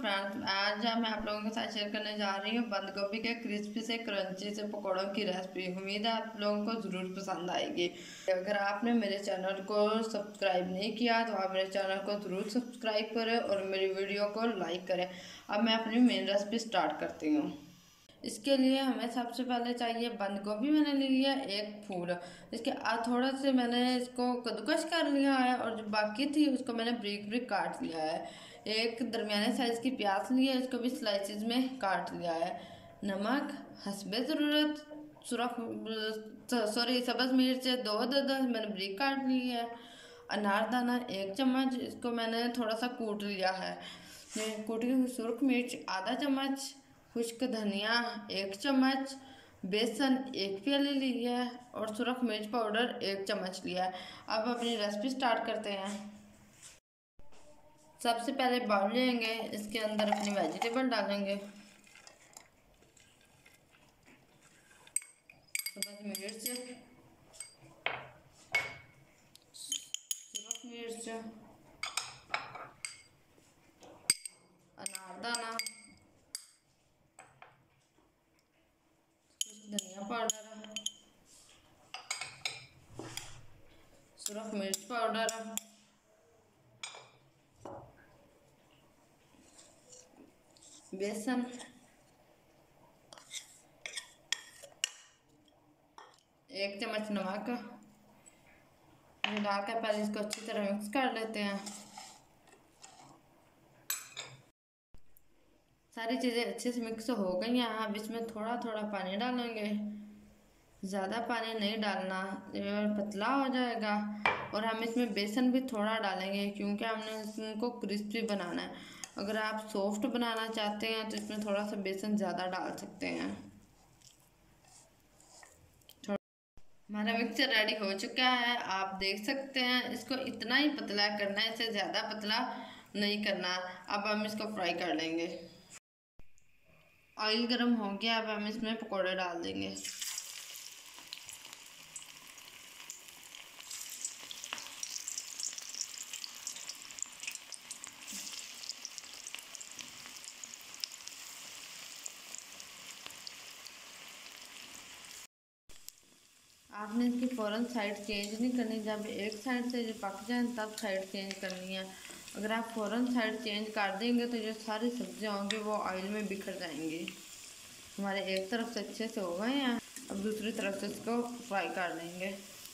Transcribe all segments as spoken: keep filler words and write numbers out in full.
Friends, आज मैं आप लोगों के साथ शेयर करने जा रही हूँ बंद गोभी के क्रिस्पी से क्रंची से पकौड़ों की रेसिपी। उम्मीद है आप लोगों को ज़रूर पसंद आएगी। अगर आपने मेरे चैनल को सब्सक्राइब नहीं किया तो आप मेरे चैनल को ज़रूर सब्सक्राइब करें और मेरी वीडियो को लाइक करें। अब मैं अपनी मेन रेसिपी स्टार्ट करती हूँ। इसके लिए हमें सबसे पहले चाहिए बंद गोभी। मैंने ली है एक फूल। इसके थोड़ा से मैंने इसको कद्दूकस कर लिया है और जो बाकी थी उसको मैंने ब्रिक ब्रिक काट लिया है। एक दरमियाने साइज की प्याज ली है, इसको भी स्लाइसिस में काट लिया है। नमक हस्बे ज़रूरत, सुरख सॉरी सब्ज़ मिर्च दो दो मैंने ब्रिक काट ली है। अनारदाना एक चम्मच, इसको मैंने थोड़ा सा कूट लिया है। कूटी हुई सुरख मिर्च आधा चम्मच, खुश्क धनिया एक चम्मच, बेसन एक प्याली ली है और सुरख मिर्च पाउडर एक चम्मच लिया है। अब अपनी रेसिपी स्टार्ट करते हैं। सबसे पहले बाउल लेंगे, इसके अंदर अपनी वेजिटेबल डालेंगे। सब्ज़ मिर्च, सुरख मिर्च, अनारदाना, धनिया पाउडर, सुरख मिर्च पाउडर, बेसन, एक चम्मच नमक डालकर पहले इसको अच्छी तरह मिक्स कर लेते हैं। सारी चीज़ें अच्छे से मिक्स हो गई हैं। अब इसमें थोड़ा थोड़ा पानी डालेंगे, ज़्यादा पानी नहीं डालना, पतला हो जाएगा। और हम इसमें बेसन भी थोड़ा डालेंगे क्योंकि हमने इसको क्रिस्पी बनाना है। अगर आप सॉफ्ट बनाना चाहते हैं तो इसमें थोड़ा सा बेसन ज़्यादा डाल सकते हैं। हमारा मिक्सचर रेडी हो चुका है, आप देख सकते हैं। इसको इतना ही पतला करना है, इससे ज़्यादा पतला नहीं करना। अब हम इसको फ्राई कर लेंगे। ऑयल गर्म हो गया, अब हम इसमें पकोड़े डाल देंगे। आपने इसकी फ़ौरन साइड चेंज नहीं करनी, जब एक साइड से जो पक जाए तब साइड चेंज करनी है। अगर आप फ़ौरन साइड चेंज कर देंगे तो जो सारी सब्जियां होंगी वो ऑयल में बिखर जाएंगी। हमारे एक तरफ से अच्छे से हो गए हैं, अब दूसरी तरफ से इसको फ्राई कर लेंगे।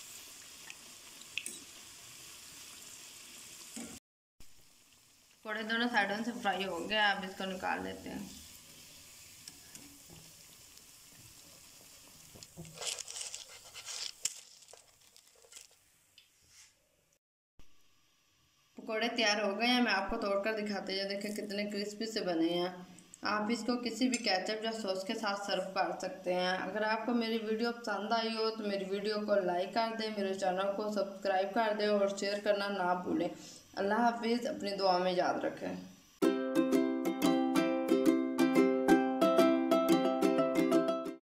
पकौड़े दोनों साइडों से फ्राई हो गया, अब इसको निकाल लेते हैं। पकौड़े तैयार हो गए हैं, मैं आपको तोड़कर दिखाते हैं। देखें कितने क्रिस्पी से बने हैं। आप इसको किसी भी केचप या सॉस के साथ सर्व कर सकते हैं। अगर आपको मेरी वीडियो पसंद आई हो तो मेरी वीडियो को लाइक कर दें, मेरे चैनल को सब्सक्राइब कर दें और शेयर करना ना भूलें। अल्लाह हाफिज़, अपनी दुआ में याद रखें।